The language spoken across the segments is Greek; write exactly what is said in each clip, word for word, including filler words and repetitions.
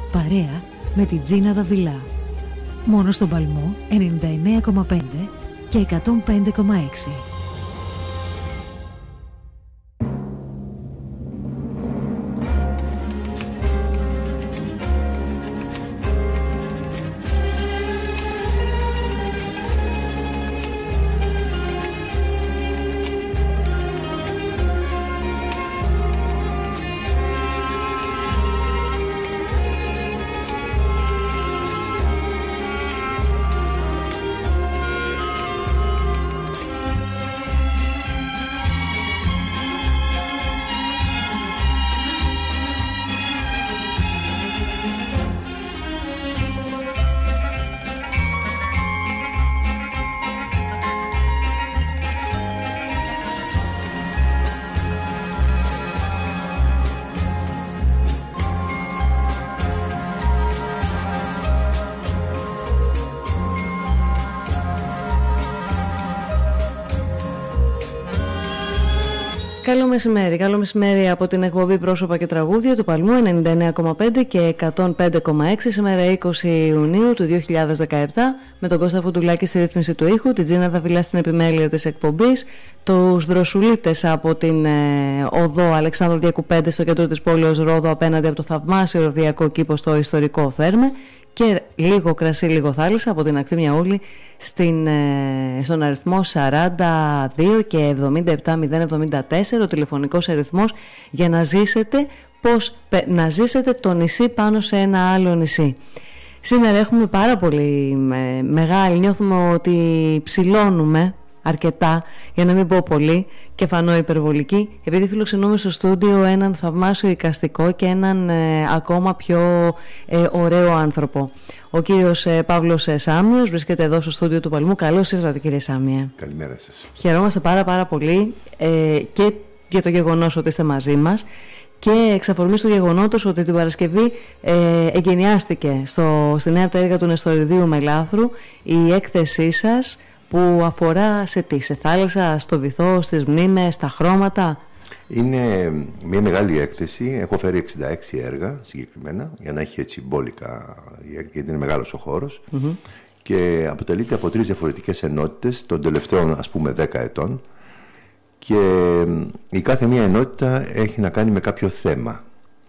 παρέα με την Τζίνα Δαβιλά. Μόνο στον Παλμό ενενήντα εννέα κόμμα πέντε και εκατόν πέντε κόμμα έξι. Καλό μεσημέρι, καλό μεσημέρι από την εκπομπή Πρόσωπα και Τραγούδια του Παλμού ενενήντα εννέα κόμμα πέντε και εκατόν πέντε κόμμα έξι. Σήμερα είκοσι Ιουνίου του δύο χιλιάδες δεκαεπτά, με τον Κώστα Φουντουλάκη στη ρύθμιση του ήχου, την Τζίνα Δαβιλά στην επιμέλεια της εκπομπής, τους δροσουλίτες από την ε, οδό Αλεξάνδρου Διακουπέντε στο κέντρο της πόλης Ρόδο, απέναντι από το θαυμάσιο ροδιακό κήπο στο ιστορικό Θέρμε, και λίγο κρασί, λίγο θάλασσα από την ακτή Μιαούλη στην, ε, στον αριθμό σαράντα δύο και εβδομήντα επτά μηδέν εβδομήντα τέσσερα, ο τηλεφωνικός αριθμός για να ζήσετε, πώς, να ζήσετε το νησί πάνω σε ένα άλλο νησί. Σήμερα έχουμε πάρα πολύ με, μεγάλη, νιώθουμε ότι ψηλώνουμε αρκετά, για να μην πω πολύ και φανώ υπερβολική, επειδή φιλοξενούμε στο στούντιο έναν θαυμάσιο εικαστικό και έναν ε, ακόμα πιο ε, ωραίο άνθρωπο. Ο κύριος ε, Παύλος ε, Σάμιος βρίσκεται εδώ στο στούντιο του Παλμού. Καλώς ήρθατε, κύριε Σάμιε. Καλημέρα σας. Χαιρόμαστε πάρα πάρα πολύ ε, και για το γεγονός ότι είστε μαζί μας, και εξ αφορμής του γεγονότος ότι την Παρασκευή ε, εγκαινιάστηκε στο, στη νέα πτέρυγα του Νεστοριδίου Μελάθρου η έκθεσή σας, που αφορά σε τι, σε θάλασσα, στο βυθό, στις μνήμες, στα χρώματα. Είναι μια μεγάλη έκθεση. Έχω φέρει εξήντα έξι έργα συγκεκριμένα, για να έχει έτσι μπόλικα, γιατί είναι μεγάλος ο χώρος. Mm-hmm. Και αποτελείται από τρεις διαφορετικές ενότητες των τελευταίων, ας πούμε, δέκα ετών. Και η κάθε μία ενότητα έχει να κάνει με κάποιο θέμα.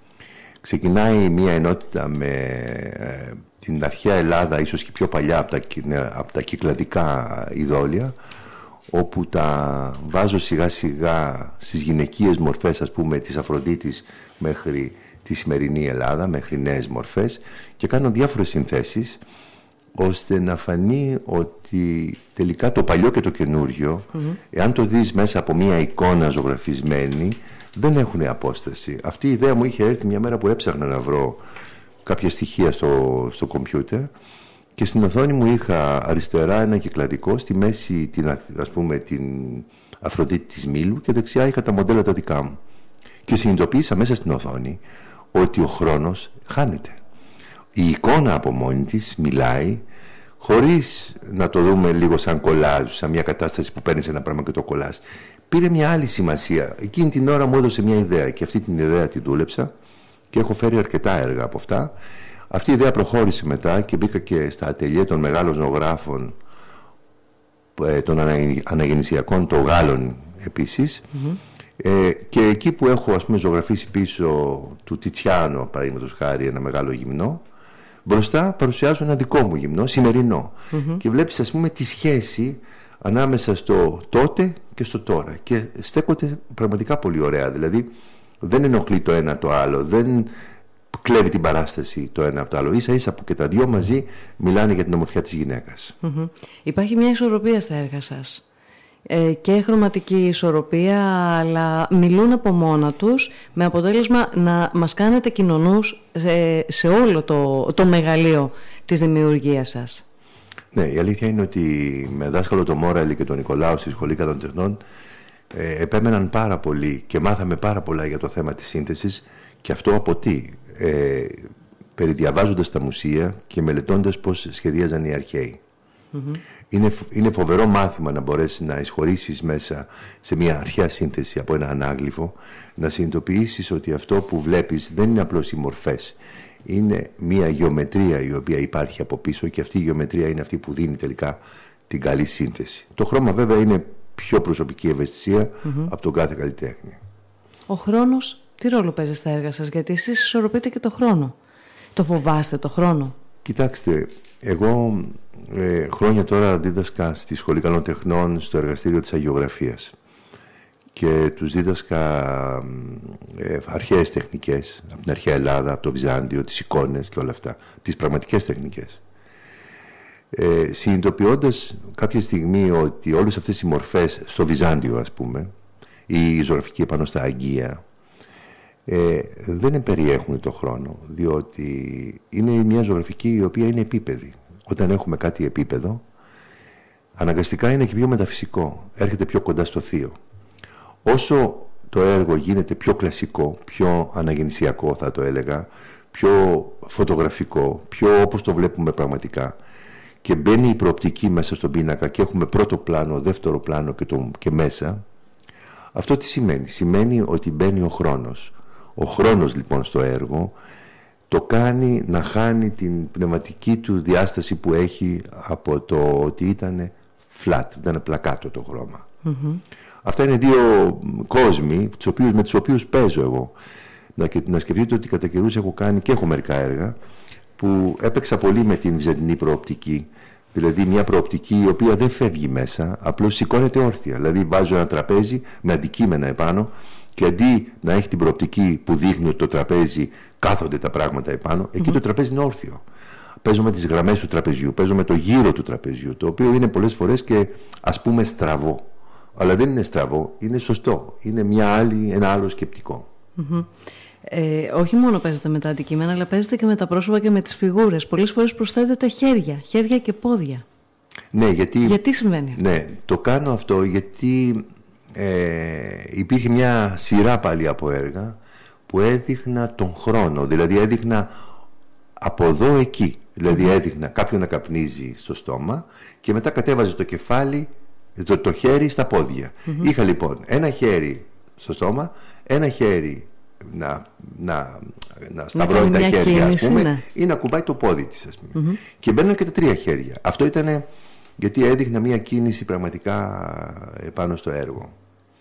Ξεκινάει μία ενότητα με ε, την αρχαία Ελλάδα, ίσως και πιο παλιά από τα, από τα κυκλαδικά ειδόλια, όπου τα βάζω σιγά σιγά στις γυναικείες μορφές, ας πούμε, της Αφροδίτης μέχρι τη σημερινή Ελλάδα, μέχρι νέες μορφές, και κάνω διάφορες συνθέσεις ώστε να φανεί ότι τελικά το παλιό και το καινούριο, mm-hmm. εάν το δεις μέσα από μια εικόνα ζωγραφισμένη, δεν έχουν απόσταση. Αυτή η ιδέα μου είχε έρθει μια μέρα που έψαχνα να βρω κάποια στοιχεία στο, στο κομπιούτερ, και στην οθόνη μου είχα αριστερά ένα κυκλαδικό, στη μέση την, ας πούμε, την Αφροδίτη της Μήλου, και δεξιά είχα τα μοντέλα τα δικά μου. Και συνειδητοποίησα μέσα στην οθόνη ότι ο χρόνος χάνεται. Η εικόνα από μόνη της μιλάει, χωρίς να το δούμε λίγο σαν κολάζ, σαν μια κατάσταση που παίρνεις ένα πράγμα και το κολλάς. Πήρε μια άλλη σημασία. Εκείνη την ώρα μου έδωσε μια ιδέα, και αυτή την ιδέα την δούλεψα και έχω φέρει αρκετά έργα από αυτά. Αυτή η ιδέα προχώρησε μετά και μπήκα και στα ατελιέ των μεγάλων ζωγράφων, των αναγεννησιακών, των Γάλλων επίσης. Mm-hmm. Ε, και εκεί που έχω, ας πούμε, ζωγραφίσει πίσω του Τιτσιάνο, παραδείγματος χάρη, ένα μεγάλο γυμνό, μπροστά παρουσιάζω ένα δικό μου γυμνό, σημερινό. Mm-hmm. Και βλέπεις, ας πούμε, τη σχέση ανάμεσα στο τότε και στο τώρα. Και στέκονται πραγματικά πολύ ωραία. Δηλαδή, δεν ενοχλεί το ένα το άλλο, δεν κλέβει την παράσταση το ένα από το άλλο. Ίσα ίσα που και τα δυο μαζί μιλάνε για την ομορφιά της γυναίκας. Mm-hmm. Υπάρχει μια ισορροπία στα έργα σας, ε, και χρωματική ισορροπία, αλλά μιλούν από μόνα τους, με αποτέλεσμα να μας κάνετε κοινωνούς σε, σε όλο το, το μεγαλείο της δημιουργίας σας. Ναι, η αλήθεια είναι ότι με δάσκαλο τον Μόραλη και τον Νικολάου στη Σχολή Καλών Τεχνών ε, επέμεναν πάρα πολύ και μάθαμε πάρα πολλά για το θέμα της σύνθεσης. Και αυτό από τι? Ε, περιδιαβάζοντας τα μουσεία και μελετώντας πώς σχεδίαζαν οι αρχαίοι. Mm-hmm. Είναι, είναι φοβερό μάθημα να μπορέσεις να εισχωρήσεις μέσα σε μια αρχαία σύνθεση από ένα ανάγλυφο, να συνειδητοποιήσεις ότι αυτό που βλέπεις δεν είναι απλώς οι μορφές, είναι μια γεωμετρία η οποία υπάρχει από πίσω και αυτή η γεωμετρία είναι αυτή που δίνει τελικά την καλή σύνθεση. Το χρώμα βέβαια είναι πιο προσωπική ευαισθησία mm-hmm. από τον κάθε καλλιτέχνη. Ο χρόνος τι ρόλο παίζει στα έργα σας, γιατί εσείς ισορροπείτε και το χρόνο? Το φοβάστε το χρόνο? Κοιτάξτε, εγώ ε, χρόνια τώρα δίδασκα στη Σχολή Καλών Τεχνών στο εργαστήριο της αγιογραφίας και τους δίδασκα ε, αρχαίες τεχνικές από την αρχαία Ελλάδα, από το Βυζάντιο, τις εικόνες και όλα αυτά, τις πραγματικές τεχνικές. Ε, συνειδητοποιώντας κάποια στιγμή ότι όλες αυτές οι μορφές στο Βυζάντιο, ας πούμε, η ζωγραφική επάνω στα Αγγεία, ε, δεν περιέχουν το χρόνο, διότι είναι μια ζωγραφική η οποία είναι επίπεδη. Όταν έχουμε κάτι επίπεδο, αναγκαστικά είναι και πιο μεταφυσικό, έρχεται πιο κοντά στο θείο. Όσο το έργο γίνεται πιο κλασικό, πιο αναγεννησιακό θα το έλεγα, πιο φωτογραφικό, πιο όπως το βλέπουμε πραγματικά, και μπαίνει η προοπτική μέσα στον πίνακα και έχουμε πρώτο πλάνο, δεύτερο πλάνο και, το, και μέσα, αυτό τι σημαίνει? Σημαίνει ότι μπαίνει ο χρόνος. Ο χρόνος λοιπόν στο έργο το κάνει να χάνει την πνευματική του διάσταση που έχει από το ότι ήταν flat, ήταν πλακάτο το χρώμα. Mm-hmm. Αυτά είναι δύο κόσμοι τους οποίους, με τους οποίους παίζω εγώ. Να, και, να σκεφτείτε ότι κατά καιρούς έχω κάνει και έχω μερικά έργα που έπαιξα πολύ με την βυζαντινή προοπτική. Δηλαδή μια προοπτική η οποία δεν φεύγει μέσα, απλώς σηκώνεται όρθια. Δηλαδή βάζω ένα τραπέζι με αντικείμενα επάνω και αντί να έχει την προοπτική που δείχνει ότι το τραπέζι κάθονται τα πράγματα επάνω, εκεί mm-hmm. το τραπέζι είναι όρθιο. Παίζω με τις γραμμές του τραπεζιού, παίζω με το γύρο του τραπεζιού, το οποίο είναι πολλές φορές και ας πούμε στραβό. Αλλά δεν είναι στραβό, είναι σωστό. Είναι μια άλλη, ένα άλλο σκεπτικό. Mm-hmm. Ε, όχι μόνο παίζετε με τα αντικείμενα, αλλά παίζετε και με τα πρόσωπα και με τις φιγούρες. Πολλές φορές προσθέτετε χέρια, χέρια και πόδια. Ναι, γιατί... Γιατί συμβαίνει αυτό? Ναι, το κάνω αυτό γιατί ε, υπήρχε μια σειρά πάλι από έργα που έδειχνα τον χρόνο. Δηλαδή έδειχνα από εδώ εκεί. Δηλαδή mm-hmm. έδειχνα κάποιον να καπνίζει στο στόμα και μετά κατέβαζε το κεφάλι, το, το χέρι στα πόδια. Mm-hmm. Είχα λοιπόν ένα χέρι στο στόμα, ένα χέρι να, να, να σταυρώνει τα χέρια κίνηση, ας πούμε, ναι. ή να κουμπάει το πόδι της, ας πούμε. Mm-hmm. Και μπαίνουν και τα τρία χέρια. Αυτό ήταν γιατί έδειχνα μια κίνηση πραγματικά επάνω στο έργο.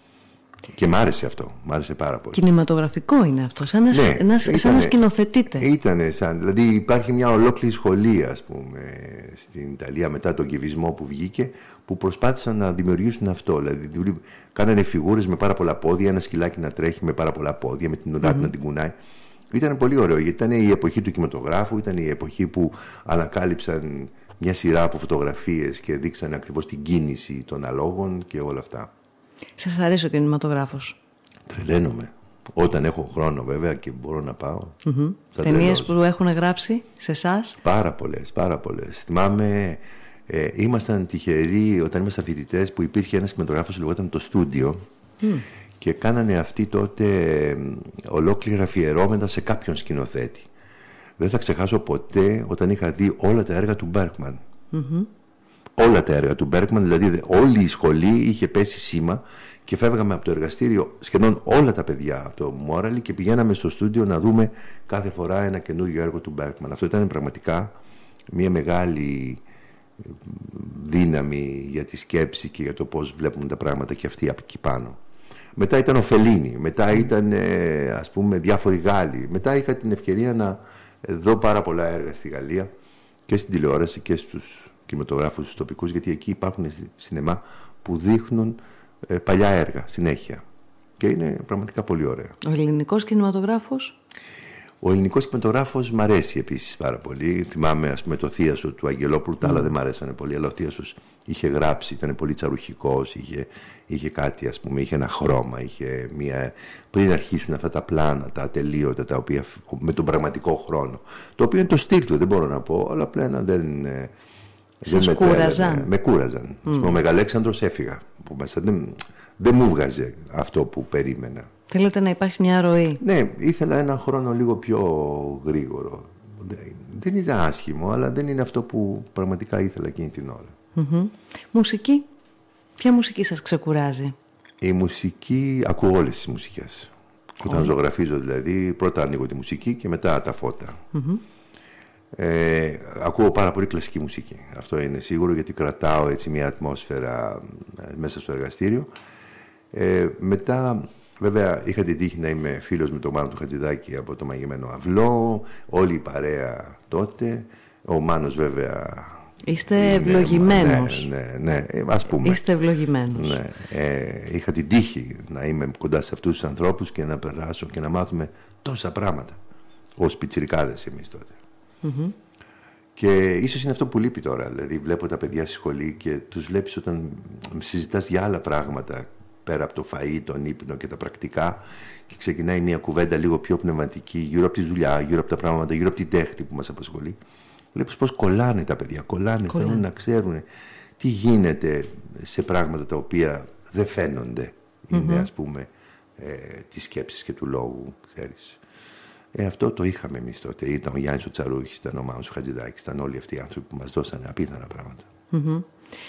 Και μ' άρεσε αυτό, μ' άρεσε πάρα πολύ. Κινηματογραφικό είναι αυτό, σαν να, ναι, να, ήτανε, σαν να σκηνοθετείτε. Ήτανε σαν, δηλαδή υπάρχει μια ολόκληρη σχολή, ας πούμε, στην Ιταλία μετά τον κυβισμό που βγήκε, που προσπάθησαν να δημιουργήσουν αυτό. Δηλαδή κάνανε φιγούρες με πάρα πολλά πόδια, ένα σκυλάκι να τρέχει με πάρα πολλά πόδια, με την ουρά του mm-hmm. να την κουνάει. Ήταν πολύ ωραίο, γιατί ήταν η εποχή του κινηματογράφου, ήταν η εποχή που ανακάλυψαν μια σειρά από φωτογραφίες και δείξαν ακριβώς την κίνηση των αλόγων και όλα αυτά. Σας αρέσει ο κινηματογράφος? Τρελαίνομαι. Όταν έχω χρόνο βέβαια και μπορώ να πάω. Mm-hmm. Ταινίες που έχουν γράψει σε εσάς? Πάρα πολλές, πάρα πολλές. Θυμάμαι, ε, ήμασταν τυχεροί όταν ήμασταν φοιτητές που υπήρχε ένας κινηματογράφος που λεγόταν το στούντιο mm. και κάνανε αυτοί τότε ε, ολόκληρα αφιερώματα σε κάποιον σκηνοθέτη. Δεν θα ξεχάσω ποτέ όταν είχα δει όλα τα έργα του Μπέρκμαν. Mm-hmm. Όλα τα έργα του Μπέρκμαν, δηλαδή όλη η σχολή είχε πέσει σήμα και φεύγαμε από το εργαστήριο σχεδόν όλα τα παιδιά από το Μόραλι και πηγαίναμε στο στούντιο να δούμε κάθε φορά ένα καινούργιο έργο του Μπέρκμαν. Αυτό ήταν πραγματικά μια μεγάλη δύναμη για τη σκέψη και για το πώς βλέπουμε τα πράγματα και αυτοί από εκεί πάνω. Μετά ήταν ο Φελίνι, μετά ήταν ας πούμε διάφοροι Γάλλοι. Μετά είχα την ευκαιρία να δω πάρα πολλά έργα στη Γαλλία και στην τηλεόραση και στους κινηματογράφους τους τοπικούς, γιατί εκεί υπάρχουν σινεμά που δείχνουν ε, παλιά έργα συνέχεια και είναι πραγματικά πολύ ωραία. Ο ελληνικός κινηματογράφος? Ο ελληνικός κινηματογράφος μ' αρέσει επίσης πάρα πολύ. Θυμάμαι ας πούμε το Θίασο του Αγγελόπουλου, τα άλλα mm. δεν μ' αρέσανε πολύ, αλλά ο Θίασος είχε γράψει, ήταν πολύ τσαρουχικός, είχε, είχε κάτι ας πούμε, είχε ένα χρώμα, είχε μια... πριν αρχίσουν αυτά τα πλάνα, τα ατελείωτα, τα οποία με τον πραγματικό χρόνο, το οποίο είναι το στυλ του, δεν μπορώ να πω, αλλά πλέον δεν... Σας με κούραζαν? Με, με κούραζαν. Mm. Ο Μεγαλέξανδρος έφυγα. Που μέσα δεν, δεν μου βγάζε αυτό που περίμενα. Θέλετε να υπάρχει μια ροή? Ναι, ήθελα ένα χρόνο λίγο πιο γρήγορο. Δεν ήταν άσχημο, αλλά δεν είναι αυτό που πραγματικά ήθελα εκείνη την ώρα. Mm-hmm. Μουσική? Ποια μουσική σας ξεκουράζει? Η μουσική, ακούω όλες τις μουσικές. Όταν oh. ζωγραφίζω δηλαδή, πρώτα ανοίγω τη μουσική και μετά τα φώτα. Mm-hmm. Ε, ακούω πάρα πολύ κλασική μουσική. Αυτό είναι σίγουρο, γιατί κρατάω έτσι μια ατμόσφαιρα μέσα στο εργαστήριο. Ε, μετά, βέβαια, είχα την τύχη να είμαι φίλος με τον Μάνο του Χατζηδάκη από το Μαγεμένο Αυλό, όλη η παρέα τότε. Ο Μάνος βέβαια... Είστε ευλογημένος. Ναι, ναι, ναι, ας πούμε. Είστε ευλογημένος. Ναι, ε, είχα την τύχη να είμαι κοντά σε αυτούς τους ανθρώπους και να περάσω και να μάθουμε τόσα πράγματα. Ως πιτσιρικάδες εμείς τότε. Mm-hmm. Και ίσως είναι αυτό που λείπει τώρα. Δηλαδή, βλέπω τα παιδιά στη σχολή και τους βλέπεις όταν συζητάς για άλλα πράγματα πέρα από το φαΐ, τον ύπνο και τα πρακτικά, και ξεκινάει μια κουβέντα λίγο πιο πνευματική γύρω από τη δουλειά, γύρω από τα πράγματα, γύρω από την τέχνη που μας απασχολεί. Βλέπεις πώς κολλάνε τα παιδιά, κολλάνε, κολλάνε. Θέλουν να ξέρουν τι γίνεται σε πράγματα τα οποία δεν φαίνονται. Είναι, mm-hmm. ας πούμε, ε, τις σκέψεις και του λόγου, ξέρεις. Ε, αυτό το είχαμε εμείς τότε. Ήταν ο Γιάννης ο Τσαρούχης, ήταν ο Μάνος ο Χατζηδάκης, ήταν όλοι αυτοί οι άνθρωποι που μας δώσανε απίθανα πράγματα. Mm-hmm.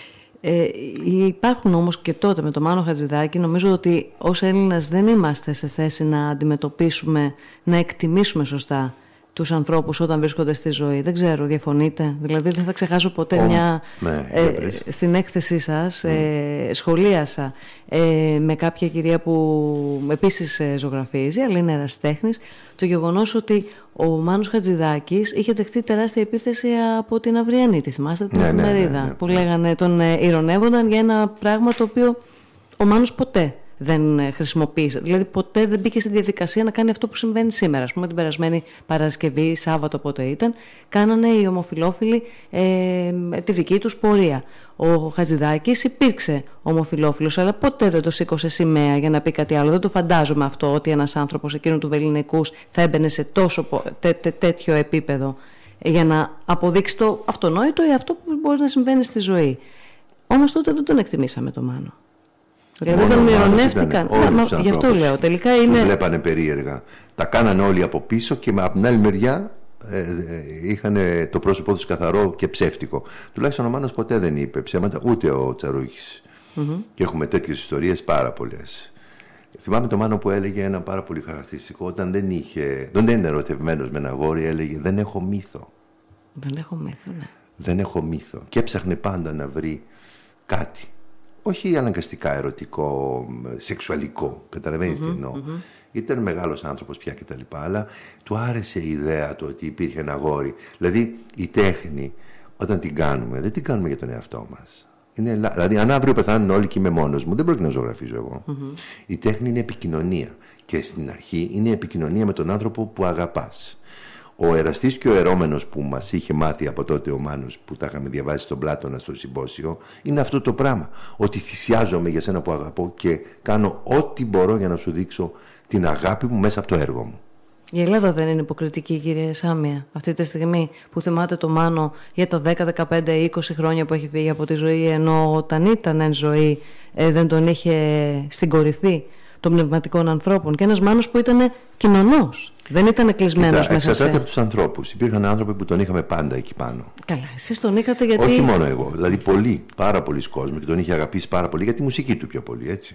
Ε, υπάρχουν όμως και τότε με τον Μάνο Χατζηδάκη, νομίζω ότι ως Έλληνας δεν είμαστε σε θέση να αντιμετωπίσουμε, να εκτιμήσουμε σωστά τους ανθρώπους όταν βρίσκονται στη ζωή. Δεν ξέρω, διαφωνείτε? Δηλαδή δεν θα ξεχάσω ποτέ oh, μια... Ναι, ε, στην έκθεσή σας mm. ε, σχολίασα ε, με κάποια κυρία που επίσης ε, ζωγραφίζει, αλλά είναι ερασιτέχνης, το γεγονός ότι ο Μάνος Χατζηδάκης είχε δεχτεί τεράστια επίθεση από την Αυριανή. Τη θυμάστε, την εφημερίδα, ναι, ναι, ναι, ναι, που λέγανε, τον ε, ηρωνεύονταν για ένα πράγμα το οποίο ο Μάνος ποτέ δεν χρησιμοποίησε. Δηλαδή ποτέ δεν μπήκε στη διαδικασία να κάνει αυτό που συμβαίνει σήμερα. Ας πούμε την περασμένη Παρασκευή, Σάββατο πότε ήταν, κάνανε οι ομοφυλόφιλοι ε, τη δική τους πορεία. Ο Χατζηδάκης υπήρξε ομοφυλόφιλος, αλλά ποτέ δεν το σήκωσε σημαία για να πει κάτι άλλο. Δεν το φαντάζομαι αυτό, ότι ένας άνθρωπος εκείνου του Βεληνικούς θα έμπαινε σε τόσο τέ, τέ, τέτοιο επίπεδο για να αποδείξει το αυτονόητο ή αυτό που μπορεί να συμβαίνει στη ζωή. Όμως τότε δεν τον εκτιμήσαμε το Μάνο. Δηλαδή τον μειονεύτηκαν. Γι' αυτό λέω. Τελικά είναι. Τους βλέπανε περίεργα. Τα κάνανε όλοι από πίσω και από την άλλη μεριά ε, ε, είχαν το πρόσωπό τους καθαρό και ψεύτικο. Τουλάχιστον ο Μάνος ποτέ δεν είπε ψέματα, ούτε ο Τσαρούχης. Mm-hmm. Και έχουμε τέτοιες ιστορίες πάρα πολλές. Θυμάμαι τον Μάνο που έλεγε ένα πάρα πολύ χαρακτηριστικό. Όταν δεν, είχε, δεν ήταν ερωτευμένος με ένα αγόρι, έλεγε δεν έχω μύθο. Δεν έχω μύθο, ναι. Δεν έχω μύθο. Και έψαχνε πάντα να βρει κάτι. Όχι αναγκαστικά ερωτικό, σεξουαλικό, καταλαβαίνεις mm-hmm, τι εννοώ. Mm-hmm. Ήταν μεγάλος άνθρωπος πια και τα λοιπά, αλλά του άρεσε η ιδέα του ότι υπήρχε ένα αγόρι. Δηλαδή η τέχνη, όταν την κάνουμε, δεν την κάνουμε για τον εαυτό μας. Είναι, δηλαδή αν αύριο πεθάνουν όλοι και είμαι μόνος μου, δεν πρόκειται να ζωγραφίζω εγώ. Mm-hmm. Η τέχνη είναι επικοινωνία και στην αρχή είναι επικοινωνία με τον άνθρωπο που αγαπάς. Ο εραστής και ο ερώμενος που μας είχε μάθει από τότε ο Μάνος, που τα είχαμε διαβάσει στον Πλάτωνα στο συμπόσιο, είναι αυτό το πράγμα. Ότι θυσιάζομαι για σένα που αγαπώ και κάνω ό,τι μπορώ για να σου δείξω την αγάπη μου μέσα από το έργο μου. Η Ελλάδα δεν είναι υποκριτική, κύριε Σάμια, αυτή τη στιγμή που θυμάται το Μάνο για τα δέκα, δεκαπέντε, είκοσι χρόνια που έχει φύγει από τη ζωή, ενώ όταν ήταν εν ζωή ε, δεν τον είχε στην κορυφή των πνευματικών ανθρώπων, και ένας Μάνος που ήταν κοινωνός. Δεν ήταν κλεισμένος μέσα σε... Εξαρτάται από τους ανθρώπους. Υπήρχαν άνθρωποι που τον είχαμε πάντα εκεί πάνω. Καλά, εσείς τον είχατε γιατί... Όχι μόνο εγώ. Δηλαδή πολλοί, πάρα πολλοί κόσμοι, και τον είχε αγαπήσει πάρα πολύ για τη μουσική του πιο πολύ, έτσι.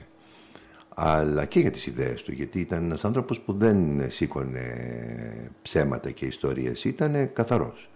Αλλά και για τις ιδέες του. Γιατί ήταν ένας άνθρωπος που δεν σήκωνε ψέματα και ιστορίες. Ήταν καθαρός.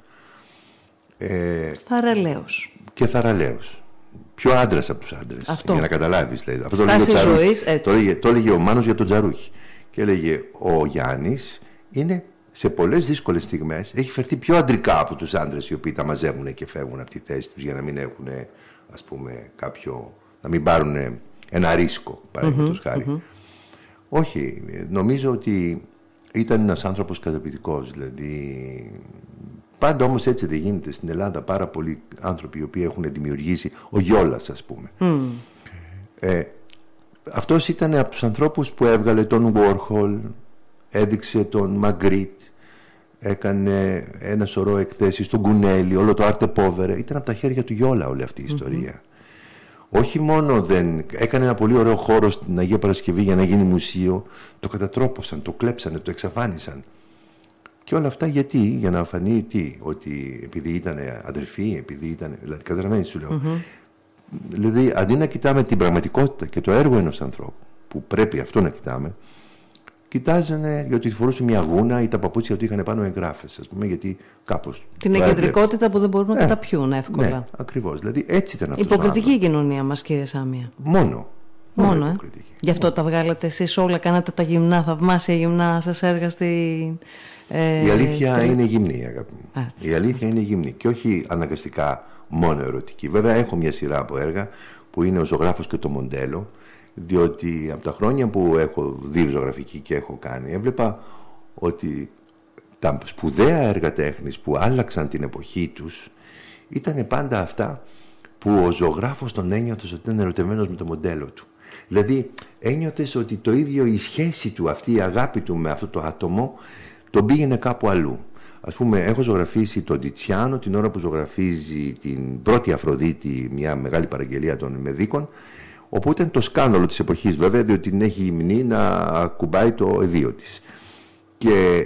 Ε... Θαραλέος. Και θαραλέος. Πιο άντρας από τους άντρες. Αυτό. Για να καταλάβεις. Δηλαδή. Αυτό Στάση το ζωής, έτσι. Το έλεγε, το έλεγε ο Μάνος για τον Τσαρούχη. Και έλεγε ο Γιάννης είναι σε πολλές δύσκολες στιγμές έχει φερθεί πιο αντρικά από τους άντρες οι οποίοι τα μαζεύουν και φεύγουν από τη θέση τους για να μην έχουν, ας πούμε, κάποιο, να μην πάρουν ένα ρίσκο, παραδείγματος mm-hmm, χάρη. Mm-hmm. Όχι, νομίζω ότι ήταν ένας άνθρωπος καταπληκτικός. Δηλαδή, πάντα όμως έτσι δεν γίνεται. Στην Ελλάδα πάρα πολλοί άνθρωποι οι οποίοι έχουν δημιουργήσει, ο Γιόλας ας πούμε. Mm. Ε, Αυτός ήταν από τους ανθρώπους που έβγαλε τον Warhol, έδειξε τον Μαγκρίτ, έκανε ένα σωρό εκθέσεις στον Κουνέλη, όλο το Arte Povere. Ήταν από τα χέρια του Γιόλα όλη αυτή η ιστορία. Mm-hmm. Όχι μόνο δεν... Έκανε ένα πολύ ωραίο χώρο στην Αγία Παρασκευή για να γίνει μουσείο, το κατατρόπωσαν, το κλέψανε, το εξαφάνισαν. Και όλα αυτά γιατί, για να φανεί τι, ότι επειδή ήταν αδερφοί, επειδή ήταν... Δηλαδή, καταλαβαίνεις σου λέω. Mm-hmm. Δηλαδή, αντί να κοιτάμε την πραγματικότητα και το έργο ενός ανθρώπου, που πρέπει αυτό να κοιτάμε, κοιτάζανε γιατί φορούσε μια γούνα ή τα παπούτσια του είχαν πάνω εγγράφες, ας πούμε, γιατί κάπως. Την εγκεντρικότητα που δεν μπορούν να ε, καταπιούν εύκολα. Ναι, ακριβώς. Δηλαδή έτσι ήταν αυτό. Υποκριτική η κοινωνία μας, κύριε Σάμια. Μόνο. Μόνο, Μόνο ε. Γι' αυτό Μόνο. Τα βγάλατε εσείς όλα, κάνατε τα γυμνά, θαυμάσια γυμνά σας έργα στην. Ε, η αλήθεια και... είναι γυμνή, αγάπη μου. Η αλήθεια είναι γυμνή και όχι αναγκαστικά μόνο ερωτική. Βέβαια, έχω μια σειρά από έργα που είναι ο ζωγράφος και το μοντέλο, διότι από τα χρόνια που έχω δει ζωγραφική και έχω κάνει, έβλεπα ότι τα σπουδαία έργα τέχνης που άλλαξαν την εποχή τους ήταν πάντα αυτά που ο ζωγράφος τον ένιωθε ότι ήταν ερωτευμένος με το μοντέλο του. Δηλαδή ένιωθες ότι το ίδιο η σχέση του, αυτή η αγάπη του με αυτό το άτομο τον πήγαινε κάπου αλλού. Ας πούμε, έχω ζωγραφίσει τον Τιτσιάνο την ώρα που ζωγραφίζει την πρώτη Αφροδίτη, μια μεγάλη παραγγελία των Μεδίκων, όπου ήταν το σκάνδαλο της εποχής, βέβαια, διότι την έχει γυμνή να ακουμπάει το εδίο της. Και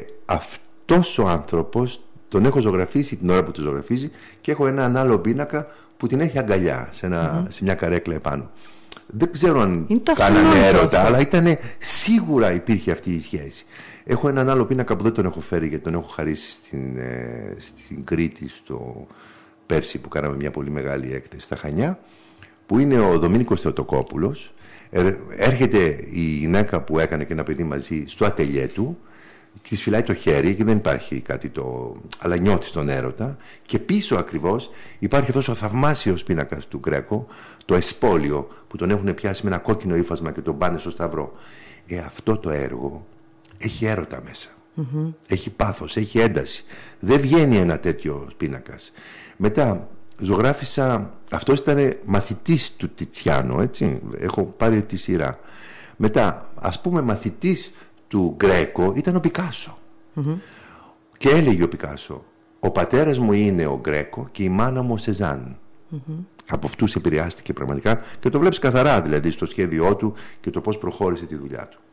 αυτός ο άνθρωπος τον έχω ζωγραφίσει την ώρα που το ζωγραφίζει και έχω έναν άλλο πίνακα που την έχει αγκαλιά σε, ένα, mm-hmm. σε μια καρέκλα επάνω. Δεν ξέρω αν κάνανε έρωτα, αλλά ήτανε, σίγουρα υπήρχε αυτή η σχέση. Έχω έναν άλλο πίνακα που δεν τον έχω φέρει γιατί τον έχω χαρίσει στην, ε, στην Κρήτη στο πέρσι που κάναμε μια πολύ μεγάλη έκθεση στα Χανιά, που είναι ο Δομήνικος Θεοτοκόπουλος. Ε, έρχεται η γυναίκα που έκανε και ένα παιδί μαζί στο ατελιέ του, της φυλάει το χέρι και δεν υπάρχει κάτι το... αλλά νιώθει τον έρωτα, και πίσω ακριβώς υπάρχει αυτός ο θαυμάσιος πίνακας του Γκρέκο, το Εσπόλιο, που τον έχουν πιάσει με ένα κόκκινο ύφασμα και τον πάνε στο σταυρό. Ε, αυτό το έργο έχει έρωτα μέσα. Mm-hmm. Έχει πάθος, έχει ένταση. Δεν βγαίνει ένα τέτοιο πίνακας. Μετά ζωγράφισα, αυτός ήταν μαθητής του Τιτσιάνο, έτσι, έχω πάρει τη σειρά. Μετά, ας πούμε, μαθητής του Γκρέκο ήταν ο Πικάσο. Mm-hmm. Και έλεγε ο Πικάσο, ο πατέρας μου είναι ο Γκρέκο και η μάνα μου ο Σεζάν. Mm-hmm. Από αυτούς επηρεάστηκε πραγματικά και το βλέπεις καθαρά δηλαδή στο σχέδιό του και το πώς προχώρησε τη δουλειά του.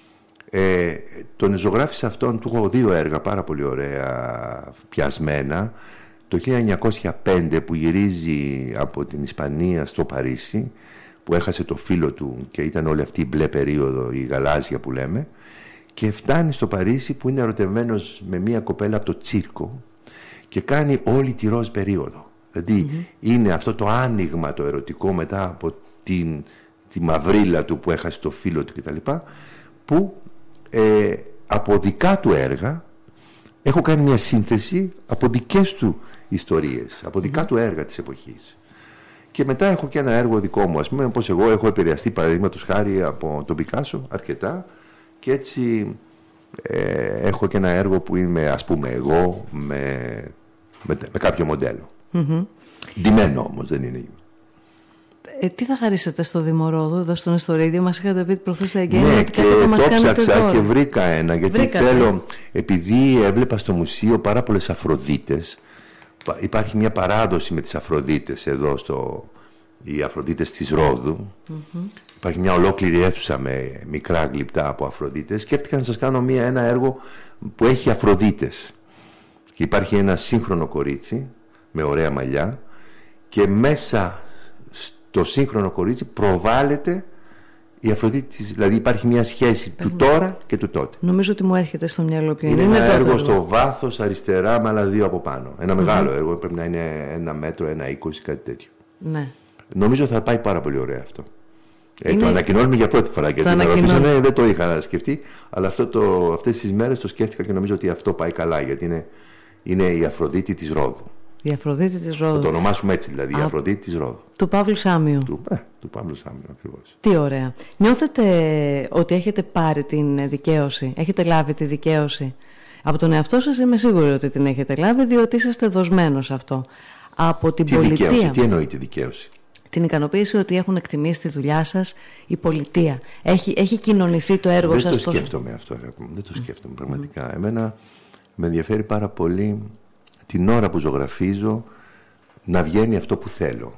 Ε, τον ζωγράφισα αυτόν, του έχω δύο έργα πάρα πολύ ωραία πιασμένα. Το χίλια εννιακόσια πέντε που γυρίζει από την Ισπανία στο Παρίσι, που έχασε το φίλο του και ήταν όλη αυτή η μπλε περίοδο, η γαλάζια που λέμε, και φτάνει στο Παρίσι που είναι ερωτευμένος με μια κοπέλα από το τσίρκο και κάνει όλη τη ροζ περίοδο. Δηλαδή mm-hmm. είναι αυτό το άνοιγμα το ερωτικό μετά από την, τη μαυρίλα του που έχασε το φίλο του κτλ, που ε, από δικά του έργα έχω κάνει μια σύνθεση από δικές του ιστορίες, από δικά mm-hmm. του έργα της εποχής. Και μετά έχω και ένα έργο δικό μου, ας πούμε, πως εγώ έχω επηρεαστεί παραδείγματος χάρη από τον Πικάσο αρκετά, και έτσι ε, έχω και ένα έργο που είμαι, ας πούμε, εγώ με, με, με κάποιο μοντέλο. Mm-hmm. Ντυμένο όμως, δεν είναι. Ε, τι θα χαρίσετε στο Δημορόδο, εδώ στον Ιστορίδιο? Μας είχατε πει προχθές στα εγγένεια. Ναι, και το ψάξα και βρήκα ένα, γιατί Βρήκατε. θέλω, επειδή έβλεπα στο μουσείο πάρα πολλές Αφροδίτες. Υπάρχει μια παράδοση με τις Αφροδίτες εδώ, στο, οι Αφροδίτες της Ρόδου. Mm-hmm. Υπάρχει μια ολόκληρη αίθουσα με μικρά γλυπτά από Αφροδίτες. Σκέφτηκα να σας κάνω μια, ένα έργο που έχει Αφροδίτες. Και υπάρχει ένα σύγχρονο κορίτσι με ωραία μαλλιά και μέσα στο σύγχρονο κορίτσι προβάλλεται η Αφροδίτη, δηλαδή υπάρχει μια σχέση Παίρνω. του τώρα και του τότε. Νομίζω ότι μου έρχεται στο μυαλό ποιο είναι. Είναι ένα έργο στο βάθος αριστερά με άλλα δύο από πάνω. Ένα mm-hmm. μεγάλο έργο, πρέπει να είναι ένα μέτρο, ένα είκοσι, κάτι τέτοιο. Ναι. Νομίζω θα πάει πάρα πολύ ωραία αυτό. Ε, είναι... Το ανακοινώνουμε για πρώτη φορά, γιατί με ρωτήσανε, δεν το είχα σκεφτεί, αλλά αυτό το, αυτές τις μέρες το σκέφτηκα και νομίζω ότι αυτό πάει καλά, γιατί είναι, είναι η Αφροδίτη της Ρόδου. Η Αφροδίτη της Ρόδου. Θα το ονομάσουμε έτσι, δηλαδή, Α, η Αφροδίτη της Ρόδου. Του Παύλου Σάμιου. Του, ε, του Παύλου Σάμιου, ακριβώς. Τι ωραία. Νιώθετε ότι έχετε πάρει την δικαίωση, έχετε λάβει τη δικαίωση από τον εαυτό σας? Είμαι σίγουρη ότι την έχετε λάβει, διότι είσαστε δοσμένος σε αυτό. Από την τι πολιτεία. Δικαίωση, τι εννοεί τη δικαίωση? Την ικανοποίηση ότι έχουν εκτιμήσει τη δουλειά σας η πολιτεία. Έχει, έχει κοινωνηθεί το έργο δεν σας. Δεν το σκέφτομαι τόσο... αυτό, αγαπητέ. Δεν το σκέφτομαι πραγματικά. Mm. Εμένα με ενδιαφέρει πάρα πολύ την ώρα που ζωγραφίζω να βγαίνει αυτό που θέλω.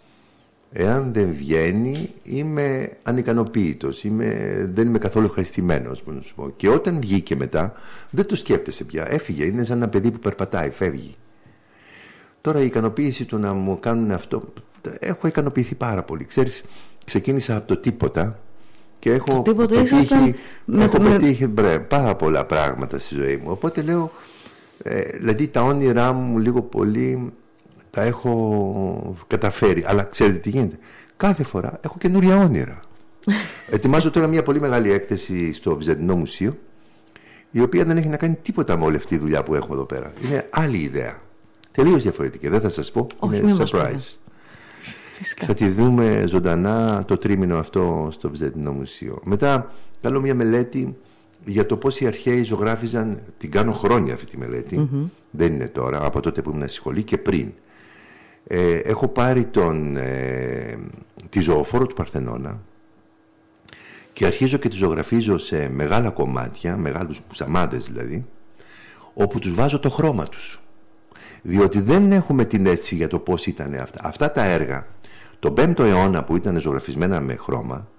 Εάν δεν βγαίνει, είμαι ανικανοποίητος, είμαι, δεν είμαι καθόλου ευχαριστημένος. Και όταν βγήκε μετά, δεν το σκέπτεσαι πια. Έφυγε, είναι σαν ένα παιδί που περπατάει, φεύγει. Τώρα η ικανοποίηση του να μου κάνουν αυτό, έχω ικανοποιηθεί πάρα πολύ. Ξέρεις, ξεκίνησα από το τίποτα και έχω πετύχει, έχω πετύχει μπρε, πάρα πολλά πράγματα στη ζωή μου. Οπότε λέω, ε, δηλαδή τα όνειρά μου λίγο πολύ τα έχω καταφέρει. Αλλά ξέρετε τι γίνεται? Κάθε φορά έχω καινούρια όνειρα. Ετοιμάζω τώρα μια πολύ μεγάλη έκθεση στο Βυζαντινό Μουσείο, η οποία δεν έχει να κάνει τίποτα με όλη αυτή τη δουλειά που έχουμε εδώ πέρα. Είναι άλλη ιδέα. Τελείως διαφορετική. Δεν θα σας πω. Όχι, είναι surprise. Θα τη δούμε ζωντανά το τρίμηνο αυτό στο Βυζαντινό Μουσείο. Μετά κάνω μια μελέτη για το πώς οι αρχαίοι ζωγράφιζαν. Την κάνω χρόνια αυτή τη μελέτη. Mm-hmm. Δεν είναι τώρα, από τότε που ήμουν στη σχολή και πριν. Ε, έχω πάρει τον, ε, τη ζωοφόρο του Παρθενώνα και αρχίζω και τη ζωγραφίζω σε μεγάλα κομμάτια, μεγάλους μουσαμάντες δηλαδή, όπου τους βάζω το χρώμα τους. Διότι δεν έχουμε την αίσθηση για το πώς ήταν αυτά. Αυτά τα έργα, τον πέμπτο αιώνα που ήταν ζωγραφισμένα με χρώμα,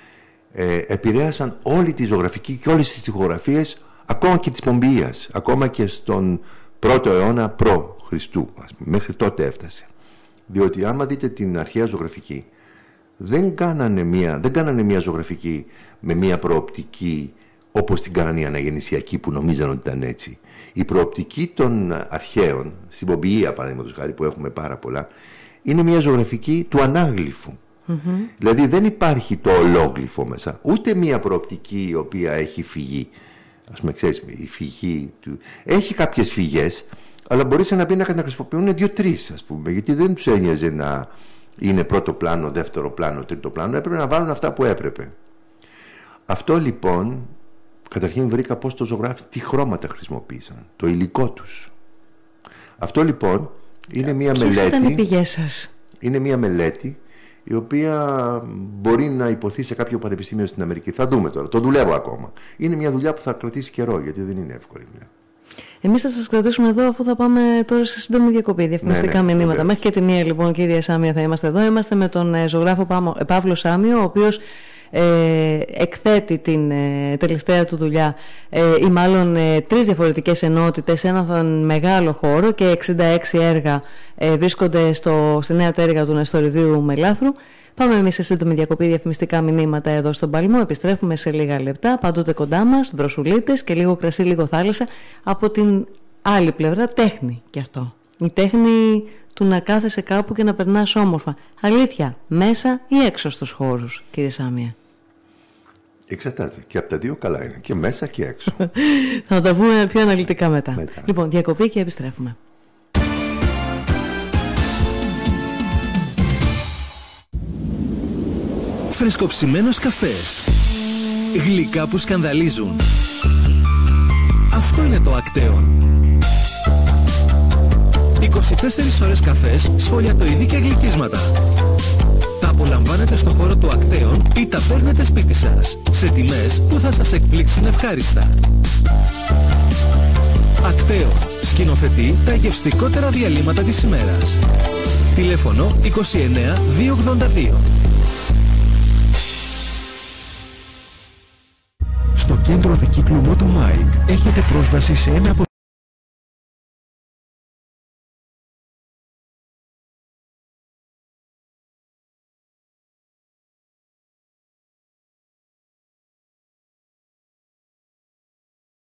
ε, επηρέασαν όλη τη ζωγραφική και όλες τις τοιχογραφίες, ακόμα και της Πομπείας, ακόμα και στον πρώτο αιώνα προ Χριστού, μέχρι τότε έφτασε. Διότι άμα δείτε την αρχαία ζωγραφική, δεν κάνανε μια, δεν κάνανε μια ζωγραφική με μια προοπτική όπως την κάνανε οι αναγεννησιακοί που νομίζαν ότι ήταν έτσι. Η προοπτική των αρχαίων, στην Πομπεία παραδείγματος χάρη που έχουμε πάρα πολλά, είναι μια ζωγραφική του ανάγλυφου. Mm-hmm. Δηλαδή δεν υπάρχει το ολόγλυφο μέσα, ούτε μια προοπτική η οποία έχει φυγή. Ας πούμε, ξέρεις, η φυγή του... έχει κάποιες φυγές, αλλά μπορείς να πει να χρησιμοποιούν δύο-τρεις, ας πούμε, γιατί δεν τους ένοιαζε να είναι πρώτο πλάνο, δεύτερο πλάνο, τρίτο πλάνο, έπρεπε να βάλουν αυτά που έπρεπε. Αυτό λοιπόν, καταρχήν βρήκα πώς το ζωγράφι, τι χρώματα χρησιμοποίησαν, το υλικό τους. Αυτό λοιπόν είναι μια Ποιες μελέτη. Ήταν οι πηγές σας? Είναι μια μελέτη η οποία μπορεί να υποθεί σε κάποιο πανεπιστήμιο στην Αμερική. Θα δούμε τώρα, το δουλεύω ακόμα. Είναι μια δουλειά που θα κρατήσει καιρό, γιατί δεν είναι εύκολη δουλειά. Εμείς θα σας κρατήσουμε εδώ, αφού θα πάμε τώρα σε σύντομη διακοπή. Διαφημιστικά ναι, ναι, μηνύματα. Βέβαια. Μέχρι και τη μία, λοιπόν, κύριε Σάμια, θα είμαστε εδώ. Είμαστε με τον ε, ζωγράφο Παύλο Σάμιο, ο οποίος ε, εκθέτει την ε, τελευταία του δουλειά, ε, ή μάλλον ε, τρεις διαφορετικές ενότητες σε έναν μεγάλο χώρο, και εξήντα έξι έργα ε, βρίσκονται στο, στη νέα τέργα του Νεστοριδίου Μελάθρου. Πάμε εμείς σε σύντομη διακοπή, διαφημιστικά μηνύματα εδώ στον Παλμό. Επιστρέφουμε σε λίγα λεπτά. Πάντοτε κοντά μας, δροσουλίτες και λίγο κρασί, λίγο θάλασσα. Από την άλλη πλευρά, τέχνη κι αυτό. Η τέχνη του να κάθεσαι κάπου και να περνάς όμορφα. Αλήθεια, μέσα ή έξω στους χώρους, κύριε Σάμια? Εξαρτάται. Και από τα δύο καλά είναι. Και μέσα και έξω. Θα τα πούμε πιο αναλυτικά μετά. μετά. Λοιπόν, διακοπή και επιστρέφουμε. Φρεσκοψημένος καφές. Γλυκά που σκανδαλίζουν. Αυτό είναι το Acteon. είκοσι τέσσερις ώρες καφές, σφολιατοειδή και γλυκίσματα. Τα απολαμβάνετε στο χώρο του Acteon ή τα παίρνετε σπίτι σας, σε τιμές που θα σας εκπλήξουν ευχάριστα. Acteon σκηνοθετεί τα γευστικότερα διαλύματα της ημέρας. Τηλέφωνο είκοσι εννέα διακόσια ογδόντα δύο. Στο κέντρο δικύκλου Motomike έχετε πρόσβαση σε ένα από